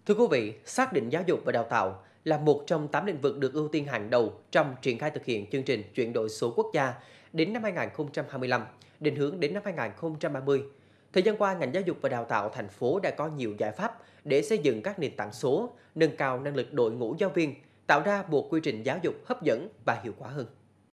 Thưa quý vị, xác định giáo dục và đào tạo là một trong 8 lĩnh vực được ưu tiên hàng đầu trong triển khai thực hiện chương trình chuyển đổi số quốc gia đến năm 2025, định hướng đến năm 2030. Thời gian qua, ngành giáo dục và đào tạo thành phố đã có nhiều giải pháp để xây dựng các nền tảng số, nâng cao năng lực đội ngũ giáo viên, tạo ra một quy trình giáo dục hấp dẫn và hiệu quả hơn.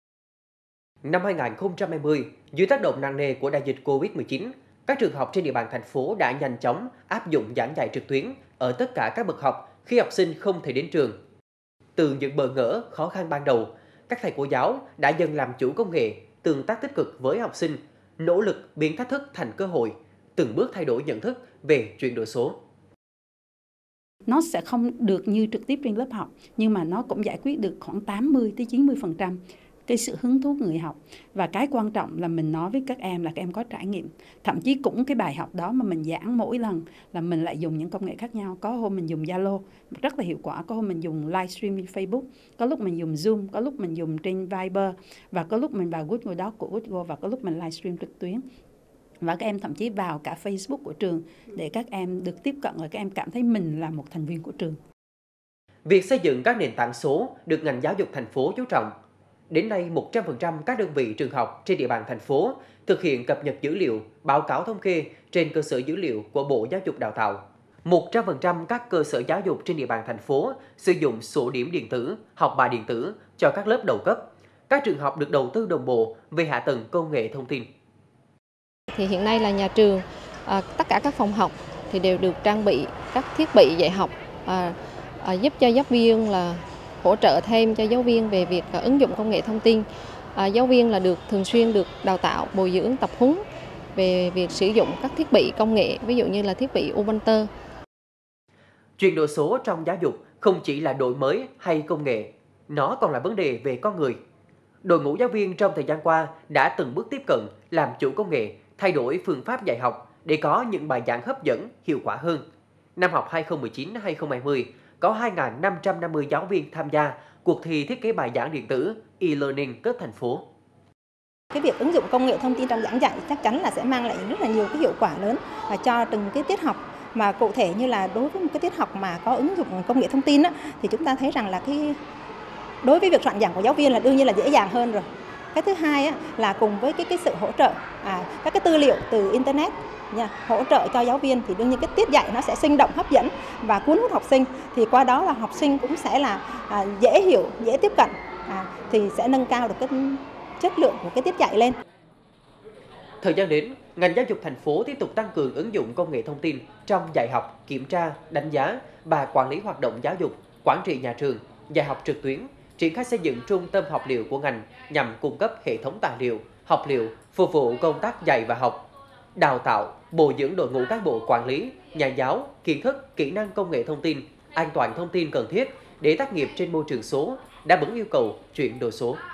Năm 2020, dưới tác động nặng nề của đại dịch Covid-19, các trường học trên địa bàn thành phố đã nhanh chóng áp dụng giảng dạy trực tuyến ở tất cả các bậc học khi học sinh không thể đến trường. Từ những bỡ ngỡ, khó khăn ban đầu, các thầy cô giáo đã dần làm chủ công nghệ, tương tác tích cực với học sinh, nỗ lực biến thách thức thành cơ hội, từng bước thay đổi nhận thức về chuyển đổi số. Nó sẽ không được như trực tiếp trên lớp học, nhưng mà nó cũng giải quyết được khoảng 80-90% cái sự hứng thú người học. Và cái quan trọng là mình nói với các em là các em có trải nghiệm. Thậm chí cũng cái bài học đó mà mình giảng mỗi lần là mình lại dùng những công nghệ khác nhau. Có hôm mình dùng Zalo rất là hiệu quả, có hôm mình dùng livestream trên Facebook, có lúc mình dùng Zoom, có lúc mình dùng trên Viber, và có lúc mình vào Google Docs của Google, và có lúc mình livestream trực tuyến. Và các em thậm chí vào cả Facebook của trường để các em được tiếp cận và các em cảm thấy mình là một thành viên của trường. Việc xây dựng các nền tảng số được ngành giáo dục thành phố chú trọng. Đến nay, 100% các đơn vị trường học trên địa bàn thành phố thực hiện cập nhật dữ liệu, báo cáo thống kê trên cơ sở dữ liệu của Bộ Giáo dục Đào tạo. 100% các cơ sở giáo dục trên địa bàn thành phố sử dụng sổ điểm điện tử, học bài điện tử cho các lớp đầu cấp. Các trường học được đầu tư đồng bộ về hạ tầng công nghệ thông tin. Thì hiện nay là nhà trường, tất cả các phòng học thì đều được trang bị các thiết bị dạy học, giúp cho giáo viên là hỗ trợ thêm cho giáo viên về việc ứng dụng công nghệ thông tin. Giáo viên là thường xuyên được đào tạo, bồi dưỡng, tập huấn về việc sử dụng các thiết bị công nghệ, ví dụ như là thiết bị Ubuntu. Chuyển đổi số trong giáo dục không chỉ là đổi mới hay công nghệ, nó còn là vấn đề về con người. Đội ngũ giáo viên trong thời gian qua đã từng bước tiếp cận, làm chủ công nghệ, thay đổi phương pháp dạy học để có những bài giảng hấp dẫn, hiệu quả hơn. Năm học 2019-2020, có 2.550 giáo viên tham gia cuộc thi thiết kế bài giảng điện tử e-learning cấp thành phố. Cái việc ứng dụng công nghệ thông tin trong giảng dạy chắc chắn là sẽ mang lại rất là nhiều cái hiệu quả lớn cho từng cái tiết học. Mà cụ thể như là đối với một cái tiết học mà có ứng dụng công nghệ thông tin thì chúng ta thấy rằng là đối với việc soạn giảng của giáo viên là đương nhiên là dễ dàng hơn rồi. Cái thứ hai là cùng với cái sự hỗ trợ các cái tư liệu từ internet hỗ trợ cho giáo viên, thì đương nhiên cái tiết dạy nó sẽ sinh động, hấp dẫn và cuốn hút học sinh, thì qua đó là học sinh cũng sẽ là dễ hiểu, dễ tiếp cận, thì sẽ nâng cao được cái chất lượng của cái tiết dạy lên. Thời gian đến, ngành giáo dục thành phố tiếp tục tăng cường ứng dụng công nghệ thông tin trong dạy học, kiểm tra, đánh giá và quản lý hoạt động giáo dục, quản trị nhà trường, dạy học trực tuyến, triển khai xây dựng trung tâm học liệu của ngành nhằm cung cấp hệ thống tài liệu, học liệu phục vụ công tác dạy và học, đào tạo, bồi dưỡng đội ngũ cán bộ quản lý, nhà giáo, kiến thức, kỹ năng công nghệ thông tin, an toàn thông tin cần thiết để tác nghiệp trên môi trường số, đáp ứng yêu cầu chuyển đổi số.